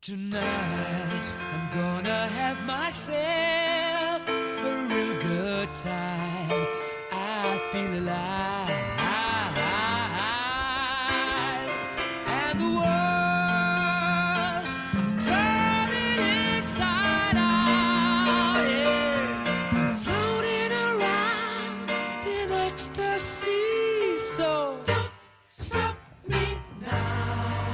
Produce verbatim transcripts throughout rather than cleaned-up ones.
Tonight, I'm gonna have myself a real good time. I feel alive, and the world, I'm turning inside out, yeah. I'm floating around in ecstasy, so don't stop me now.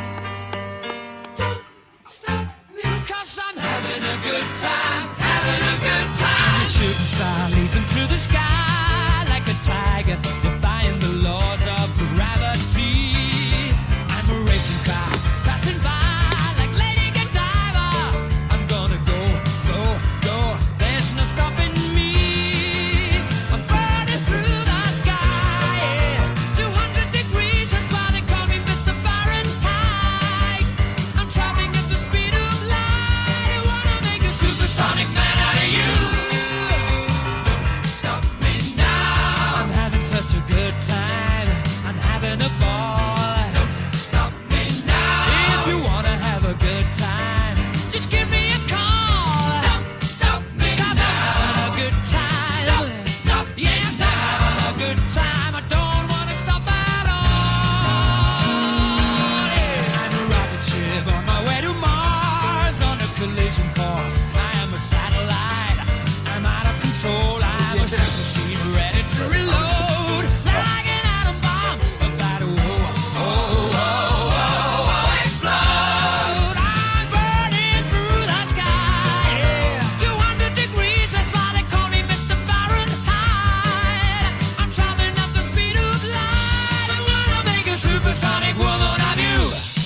Don't stop me, 'cause I'm having a good time, having a good time. A shooting star leaping through the sky like a tiger, defying the laws of gravity. I'm a racing car passing by like Lady Godiva. I'm gonna go, go, go. There's no stopping me. I'm burning through the sky, yeah. two hundred degrees, that's why they call me Mister Fahrenheit. I'm traveling at the speed of light. I wanna make a supersonic man out of you. Don't stop me now. I'm having such a good time. I'm having a ball. Don't stop me now. If you wanna have a good time, just give me a call. Don't stop me 'cause now. I'm having a good time. Don't stop me yes, now. I'm having a good time. I don't wanna stop at all. Yeah. I'm a rocket ship on my way to Mars on a collision course. I am a satellite. I'm out of control. I'm a sex machine ready to reload. Like an atom bomb about to oh, oh, oh, oh, oh, explode. I'm burning through the sky, yeah. two hundred degrees, that's why they call me Mister Fahrenheit. I'm traveling at the speed of light. I wanna make a supersonic woman of you.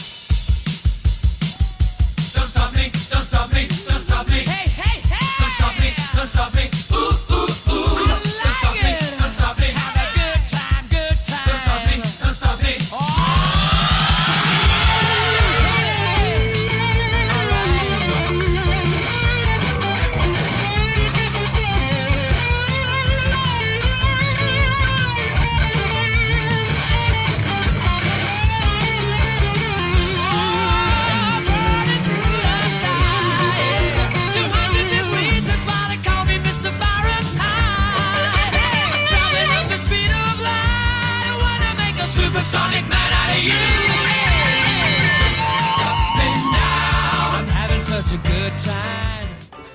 Don't stop me, don't stop me, don't stop me. Hey, hey, hey! Don't stop me, don't stop me. Ooh, ooh, ooh. Don't stop me, don't stop me. Have a good time, good time. Don't stop me, don't stop me. Oh! Burning through the sky, two hundred degrees, that's why they call me Mister Fahrenheit. I'm traveling at the speed of light. I wanna make a supersonic man out of you. Don't stop me now. I'm having such a good time.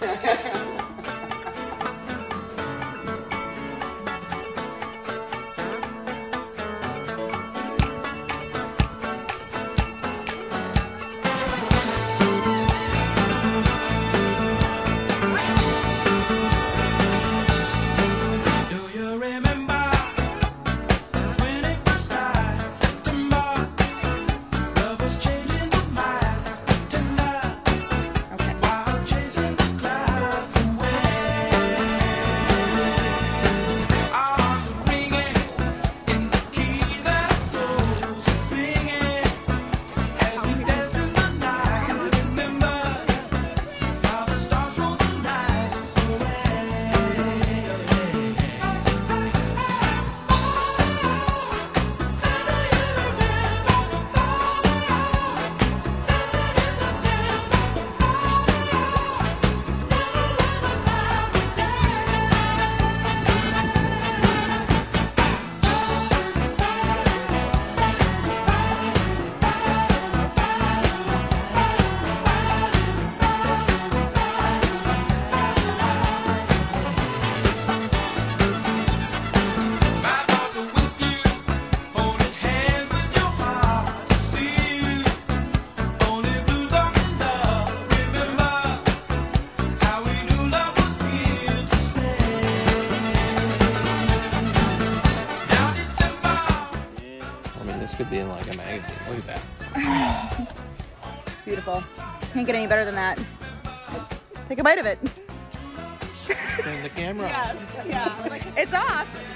Do you remember when it was like September? Love was changing the minds, tender, while chasing the clouds away. Our hearts were ringing in the key that souls were singing as we danced in the night. Remember how the stars roll the night away. My thoughts are with you, holding hands with your heart to see you. Only blue dark and love. Remember how we knew love was here to stay. Now December. I mean, this could be in like a magazine. Look at that. It's beautiful. Can't get any better than that. Take a bite of it. Turn the camera. Yeah. It's off.